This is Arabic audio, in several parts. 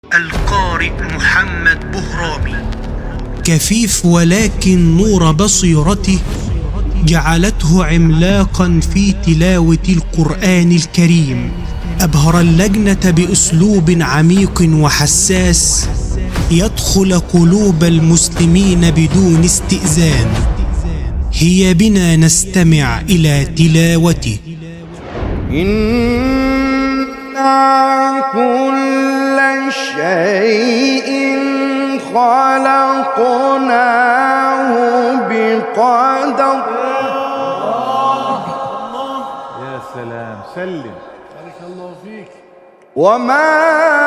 القارئ محمد بهرامي. كفيف ولكن نور بصيرته جعلته عملاقا في تلاوة القرآن الكريم. أبهر اللجنة بأسلوب عميق وحساس يدخل قلوب المسلمين بدون استئذان. هيا بنا نستمع إلى تلاوته. إنا كل شيء خلقناه بقدر. يا سلام، سلم. بارك الله فيك. وما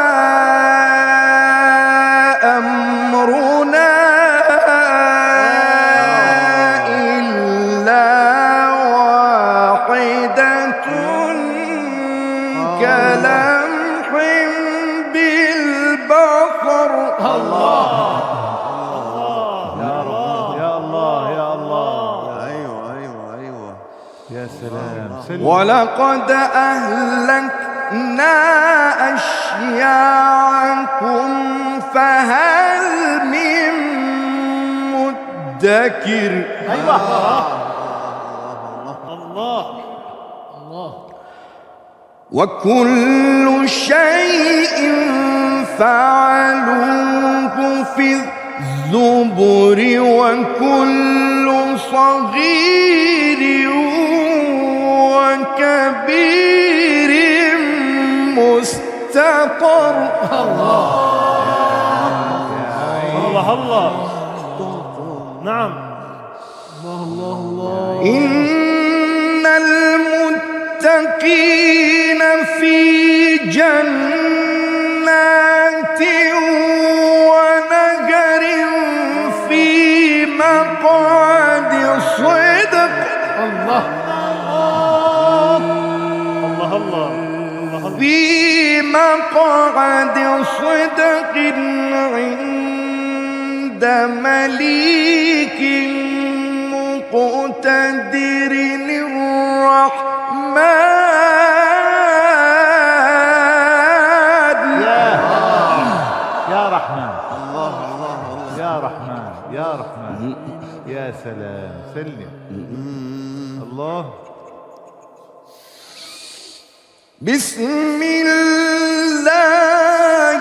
أمرنا إلا واحدة كلمح بالبصر. الله يا الله يا الله يا الله. أيوة يا سلام، سلم. ولقد أهلكنا أشياعكم فهل من مدكر. أيوة. الله وكل شيء فعلوه في الزبر وكل صغير وكبير مستقر. الله الله. نعم. الله. إن المتقين في جنات ونهر في مقعد صدق. الله الله. في مقعد صدق عند مليك مقتدر الرحمن. يا رحمن. يا رحمن يا رحمن. يا سلام، سلم. الله. بسم الله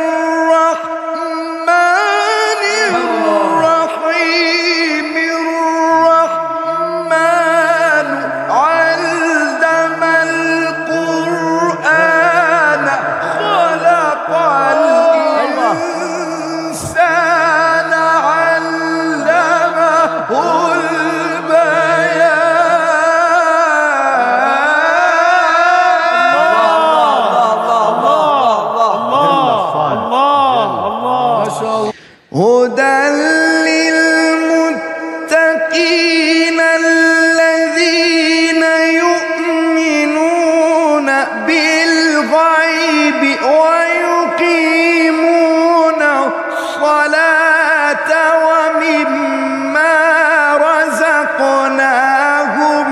الرحمن الرحيم. الرحمن علم القرآن خلق الإنسان علمه البيان. هدى للمتقين الذين يؤمنون بالغيب ويقيمون الصلاة ومما رزقناهم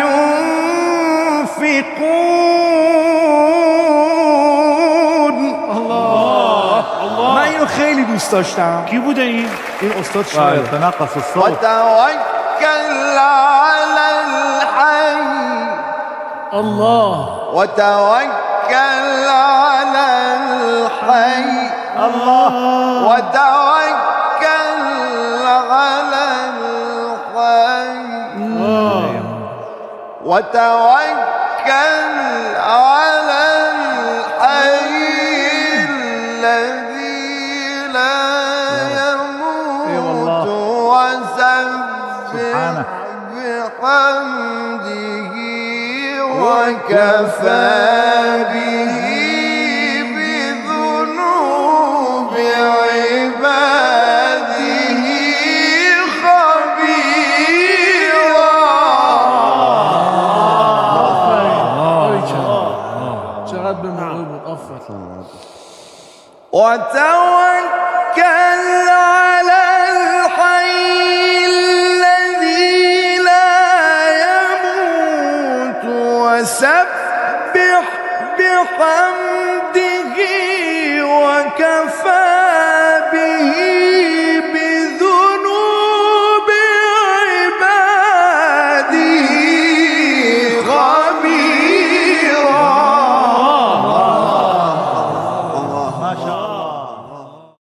ينفقون. من اینو خیلی دوست داشتم. کی بوده این استاد شاعر؟ تناقص الصوت. وتوكل على الحي. الله. وتوكل على الحي. الله. وتوكل على الحي. وتوكل على الحي الذي لا يموت وسبح بحمده وكفى به بذنوب عباده خبيرا. چقدر به موقع بود. آفرین. وتوكل على الحي الذي لا يموت وسبح بحمده كفى